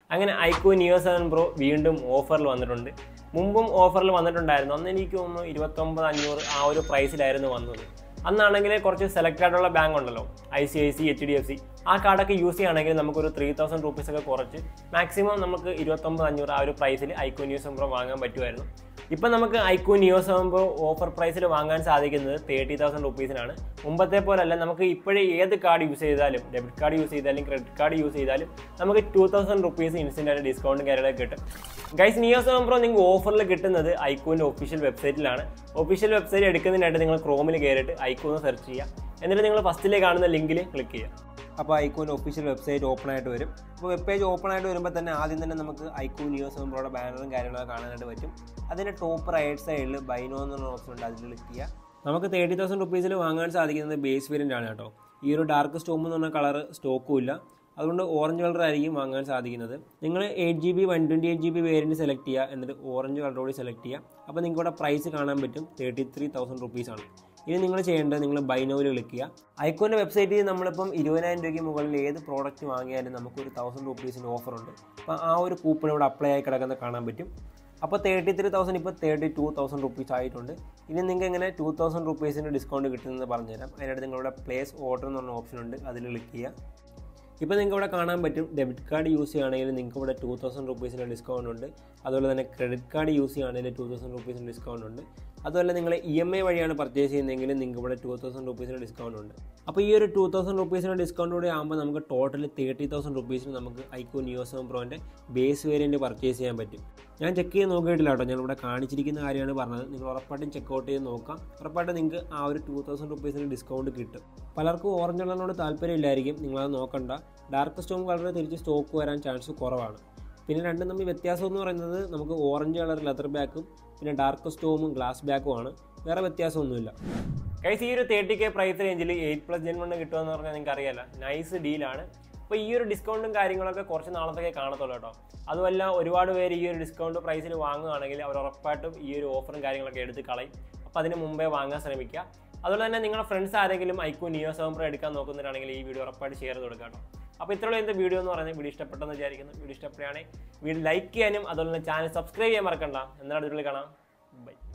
അങ്ങനെ Iqoo Neo 7 Pro വീണ്ടും ഓഫറിൽ വന്നിട്ടുണ്ട്. മുമ്പും ഓഫറിൽ വന്നിട്ടുണ്ടായിരുന്നു. അന്ന് എനിക്ക് തോന്നുന്നു 29,500 ആ ഒരു പ്രൈസിലായിരുന്നു വന്നത്. അന്നാണെങ്കിൽ കുറച്ച് സെലക്ട് ആയിട്ടുള്ള ബാങ്ക് ഉണ്ടല്ലോ, ICICI, HDFC, ആ കാർഡൊക്കെ യൂസ് ചെയ്യുകയാണെങ്കിൽ നമുക്കൊരു 3,000 rupees ഒക്കെ കുറച്ച് മാക്സിമം നമുക്ക് 29,500 ആ ഒരു പ്രൈസിൽ Iqoo Neo 7 Pro വാങ്ങാൻ പറ്റുമായിരുന്നു. ഇപ്പം നമുക്ക് Iqoo Neo 7 Pro ഓഫർ പ്രൈസിൽ വാങ്ങാൻ സാധിക്കുന്നത് 30,000 rupeesനാണ്. മുമ്പത്തെ പോലല്ല, നമുക്ക് ഇപ്പോഴേ ഏത് കാർഡ് യൂസ് ചെയ്താലും, ഡെബിറ്റ് കാർഡ് യൂസ് ചെയ്താലും ക്രെഡിറ്റ് കാർഡ് യൂസ് ചെയ്താലും നമുക്ക് 2,000 rupees ഇൻസ്റ്റൻ്റ് ആയിട്ട് ഡിസ്കൗണ്ടും കാര്യങ്ങളൊക്കെ കിട്ടും. ഗൈസ്, Neo 7 Pro നിങ്ങൾക്ക് ഓഫറിൽ കിട്ടുന്നത് Iqooൻ്റെ ഒഫീഷ്യൽ വെബ്സൈറ്റിലാണ്. ഒഫീഷ്യൽ വെബ്സൈറ്റ് എടുക്കുന്നതിനായിട്ട് നിങ്ങൾ ക്രോമിൽ കയറിയിട്ട് Iqoo എന്ന് സെർച്ച് ചെയ്യുക. എന്നിട്ട് നിങ്ങൾ ഫസ്റ്റിലേക്ക് കാണുന്ന ലിങ്കിൽ ക്ലിക്ക് ചെയ്യുക. അപ്പോൾ Iqooൻ്റെ ഒഫീഷ്യൽ വെബ്സൈറ്റ് ഓപ്പൺ ആയിട്ട് വരും. അപ്പോൾ വെബ് പേജ് ഓപ്പൺ ആയിട്ട് വരുമ്പോൾ തന്നെ ആദ്യം തന്നെ നമുക്ക് Iqoo Neo 7 Proയുടെ ബാനറും കാര്യങ്ങളൊക്കെ കാണാനായിട്ട് പറ്റും. അതിൻ്റെ ടോപ്പ് റൈറ്റ് സൈഡിൽ ബൈ നോ എന്നുള്ള ഓപ്ഷൻ ഉണ്ട്, അതിൽ ക്ലിക്ക് ചെയ്യുക. നമുക്ക് 30,000 rupeesൽ വാങ്ങാൻ സാധിക്കുന്നത് ബേസ് വേരിയൻ്റ് ആണ് കേട്ടോ. ഈ ഒരു ഡാർക്ക് സ്റ്റോം എന്ന് പറഞ്ഞ കളർ സ്റ്റോക്കും ഇല്ല, അതുകൊണ്ട് ഓറഞ്ച് കളർ ആയിരിക്കും വാങ്ങാൻ സാധിക്കുന്നത്. നിങ്ങൾ 8GB 128GB വേരിയൻറ്റ് സെലക്ട് ചെയ്യുക, എന്നിട്ട് ഓറഞ്ച് കളറോട് സെലക്ട് ചെയ്യുക. അപ്പോൾ നിങ്ങൾക്ക് ഇവിടെ പ്രൈസ് കാണാൻ പറ്റും 33,000 rupees ആണ്. ഇനി നിങ്ങൾ ചെയ്യേണ്ടത് നിങ്ങൾ ബൈ നോവിൽ ക്ലിക്ക് ചെയ്യുക. Iqooൻ്റെ വെബ്സൈറ്റിൽ നമ്മളിപ്പം 20,000 രൂപയ്ക്ക് മുകളിൽ ഏത് പ്രോഡക്റ്റ് വാങ്ങിയാലും നമുക്കൊരു 1,000 rupeesൻ്റെ ഓഫറുണ്ട്. അപ്പോൾ ആ ഒരു കൂപ്പൺ ഇവിടെ അപ്ലൈ ആയി കിടക്കുന്ന കാണാൻ പറ്റും. അപ്പോൾ 33,000 ഇപ്പോൾ 32,000 rupees ആയിട്ടുണ്ട്. ഇനി നിങ്ങൾക്ക് എങ്ങനെ 2,000 rupeesൻ്റെ ഡിസ്കൗണ്ട് കിട്ടുന്നത് പറഞ്ഞുതരാം. അതിനായിട്ട് നിങ്ങളുടെ പ്ലേസ് ഓർഡർ എന്ന് പറഞ്ഞ ഓപ്ഷൻ ഉണ്ട്, അതിൽ ക്ലിക്ക് ചെയ്യുക. ഇപ്പോൾ നിങ്ങൾക്ക് ഇവിടെ കാണാൻ പറ്റും ഡെബിറ്റ് കാർഡ് യൂസ് ചെയ്യുകയാണെങ്കിൽ നിങ്ങൾക്ക് ഇവിടെ 2,000 rupeesൻ്റെ ഡിസ്കൗണ്ട് ഉണ്ട്. അതുപോലെ തന്നെ ക്രെഡിറ്റ് കാർഡ് യൂസ് ചെയ്യുകയാണെങ്കിൽ 2,000 rupeesൻ്റെ ഡിസ്കൗണ്ട് ഉണ്ട്. അതുപോലെ നിങ്ങൾ EMI വഴിയാണ് പർച്ചേസ് ചെയ്യുന്നതെങ്കിൽ നിങ്ങൾക്ക് ഇവിടെ 2,000 rupeesൻ്റെ ഡിസ്കൗണ്ട് ഉണ്ട്. അപ്പോൾ ഈ ഒരു 2,000 rupeesൻ്റെ ഡിസ്കൗണ്ട് കൂടി ആകുമ്പോൾ നമുക്ക് ടോട്ടൽ 30,000 rupeesന് നമുക്ക് Iqoo Neo 7 Proൻ്റെ ബേസ് വേരിയൻറ്റ് പർച്ചേസ് ചെയ്യാൻ പറ്റും. ഞാൻ ചെക്ക് ചെയ്ത് നോക്കിയിട്ടില്ല കേട്ടോ, ഞാനിവിടെ കാണിച്ചിരിക്കുന്ന കാര്യമാണ് പറഞ്ഞത്. നിങ്ങൾ ഉറപ്പായിട്ടും ചെക്കൗട്ട് ചെയ്ത് നോക്കാം. ഉറപ്പായിട്ടും നിങ്ങൾക്ക് ആ ഒരു 2,000 rupeesന് ഡിസ്കൗണ്ട് കിട്ടും. പലർക്കും ഓറഞ്ച് കളറിനോട് താല്പര്യമില്ലായിരിക്കും, നിങ്ങളത് നോക്കണ്ട. ഡാർക്ക് സ്റ്റോം കളർ തിരിച്ച് സ്റ്റോക്ക് വരാൻ ചാൻസ് കുറവാണ്. പിന്നെ രണ്ടും തമ്മിൽ വ്യത്യാസം എന്ന് പറയുന്നത് നമുക്ക് ഓറഞ്ച് കളർ ലെതർ ബാക്കും പിന്നെ ഡാർക്ക് സ്റ്റോമും ഗ്ലാസ് ബാക്കും ആണ്, വേറെ വ്യത്യാസമൊന്നുമില്ല. ഗൈസ്, ഈ ഒരു 30K പ്രൈസ് റേഞ്ചിൽ 8+ Gen 1 കിട്ടുമെന്ന് പറഞ്ഞാൽ നിങ്ങൾക്ക് അറിയാമല്ലോ, നൈസ് ഡീലാണ്. അപ്പോൾ ഈ ഒരു ഡിസ്കൗണ്ടും കാര്യങ്ങളൊക്കെ കുറച്ച് നാളത്തേക്ക് കാണത്തുള്ളൂ കേട്ടോ. അതുമല്ല, ഒരുപാട് പേര് ഈ ഒരു ഡിസ്കൗണ്ട് പ്രൈസിൽ വാങ്ങുകയാണെങ്കിൽ അവർ ഉറപ്പായിട്ടും ഈ ഒരു ഓഫറും കാര്യങ്ങളൊക്കെ എടുത്ത് കളയും. അപ്പോൾ അതിന് മുമ്പേ വാങ്ങാൻ ശ്രമിക്കുക. അതുപോലെ തന്നെ നിങ്ങളുടെ ഫ്രണ്ട്സ് ആരെങ്കിലും Iqoo Neo 7 Pro എടുക്കാൻ നോക്കുന്നവരാണെങ്കിൽ ഈ വീഡിയോ ഉറപ്പായിട്ട് ഷെയർ ചെയ്ത് കൊടുക്കാം കേട്ടോ. അപ്പോൾ ഇത്രയുള്ള എൻ്റെ വീഡിയോ എന്ന് പറയുന്നത് വീഡിയോ ഇഷ്ടപ്പെട്ടെന്ന് വിചാരിക്കുന്നു. വീഡിയോ ഇഷ്ടപ്പെടുകയാണെങ്കിൽ വീഡിയോ ലൈക്ക് ചെയ്യാനും അതുപോലെ തന്നെ ചാനൽ സബ്സ്ക്രൈബ് ചെയ്യാൻ മറക്കണ്ട. എന്നാണ് ഇതിൽ കാണാം. ബൈ.